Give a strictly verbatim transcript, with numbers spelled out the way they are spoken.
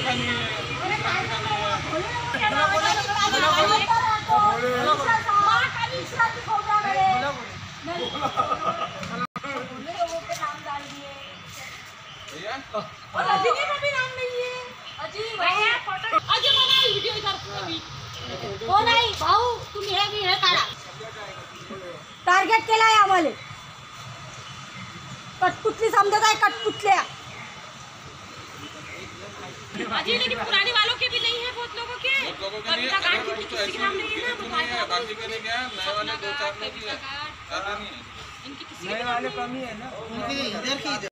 का नहीं है, भाऊ तुम्ही हे हे काढा टार्गेट केलाय आम्हाला कटपुतली समजत आहे कटपुतल्या अजी लेकिन पुराने वालों के भी नहीं है बहुत लोगों के बहुत लोगों के लिए अगर कुछ तो ऐसी नहीं है बाकी के लिए क्या नए वाले दो चार लोग ही है, ज्यादा नहीं है। इनकी किसी नए वाले कम ही है ना, उनके इधर की